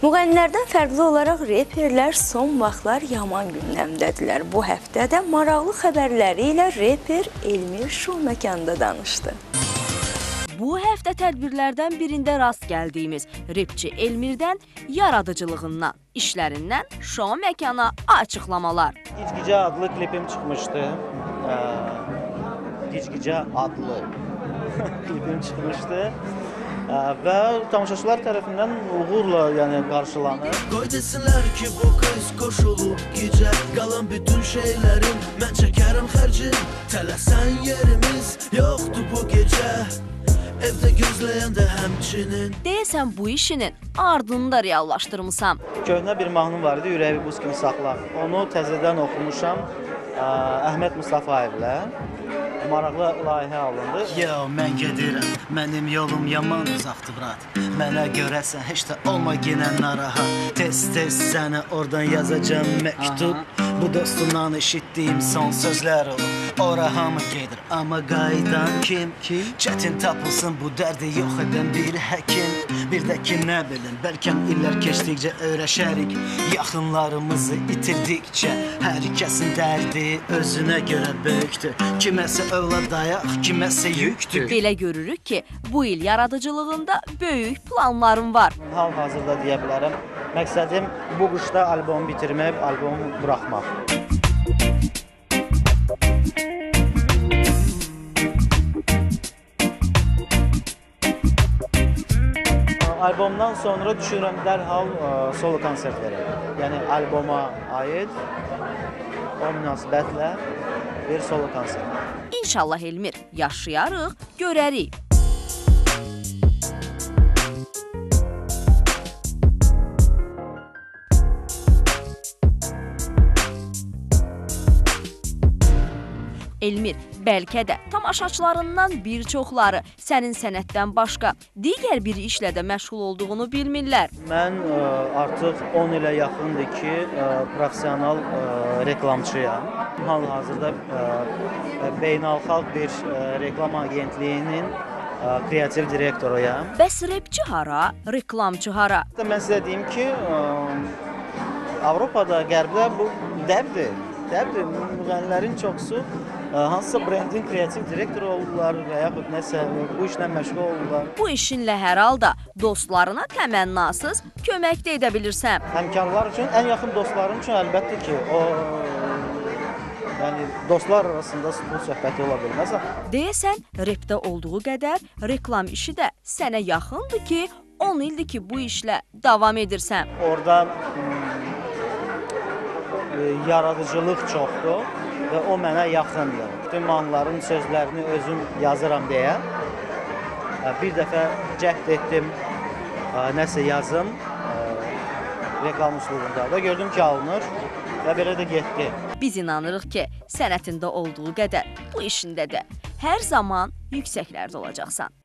Müğənnilərdən fərqli olaraq reperlər son vaxtlar yaman gündəmdədirlər. Bu həftə də maraqlı xəbərləri ilə reper Elmir şou məkanında danışdı. Bu həftə tədbirlərdən birində rast gəldiyimiz rapçi Elmirdən yaradıcılığından, işlərindən şou məkana açıqlamalar. Gicgicə adlı klipim çıxmışdı. Gicgicə adlı klipim çıxmışdı. Və tamaşaçılar tərəfindən uğurla qarşılanır. Qoy desinlər ki, bu qız qoşulub gecə, qalan bütün şeylərin mən çəkərəm xərcin. Tələsən yerimiz yoxdur bu gecə, evdə gözləyəndə həmçinin. Deyəsən bu işinin ardını da reallaşdırmışam. Köhnə bir mahnım var idi, Ürəyi buz kimi saxla. Onu təzədən oxumuşam Əhməd Mustafayevlə. Maraqlı layihə alındı. Yo, mən gedirəm, mənim yolum yaman uzaqdır, brat. Mənə görəsən, heç də olma yenə narahat. Tez-tez sənə oradan yazacam məktub. Bu dostumdan eşitdiyim son sözlər olur. Ora hamı gedir, amma qaydan kim? Çətin tapılsın bu dərdi yox edən bir həkim. Bir də ki, nə bilim, bəlkə illər keçdikcə öyrəşərik. Yaxınlarımızı itirdikcə hər kəsin dərdi özünə görə böyükdür. Kiməsə övlad dayaq, kiməsə yükdür. Belə görürük ki, bu il yaradıcılığında böyük planlarım var. Hal-hazırda deyə bilərəm. Məqsədim bu qışda albomu bitirmək, albomu buraxmaq. Albomdan sonra düşünürəm dərhal solo konsert verəm. Yəni alboma aid o münasibətlə bir solo konsert. İnşallah Elmir, yaşayarıq, görərik. Elmir, bəlkə də tamaşaçılarından bir çoxları sənin sənətdən başqa digər bir işlə də məşğul olduğunu bilmirlər. Mən artıq 10 ilə yaxındır ki, professional reklamçıyam. Hal-hazırda beynəlxalq bir reklam agentliyinin kreativ direktoruyam. Bəs rapçi hara, reklamçı hara? Mən sizə deyim ki, Avropada, Qərbdə bu dəbdir. Müğənnilərin çoxusu hansısa brendin kreativ direktoru olurlar və yaxud nəsə bu işlə məşğul olurlar. Bu işinlə hər halda dostlarına təmənnasız kömək də edə bilirsən. Həmkarlar üçün, ən yaxın dostlarım üçün əlbəttə ki, dostlar arasında bu söhbəti ola bilməz. Deyəsən, rapdə olduğu qədər reklam işi də sənə yaxındır ki, 10 ildir ki, bu işlə davam edirsən. Orada yaradıcılıq çoxdur və o mənə yaxındır. Bütün mahnıların sözlərini özüm yazıram deyə bir dəfə cəhd etdim, nəsə yazım reklam üslubunda da gördüm ki, alınır və belə də getdi. Biz inanırıq ki, sənətində olduğu qədər bu işində də hər zaman yüksəklərdə olacaqsan.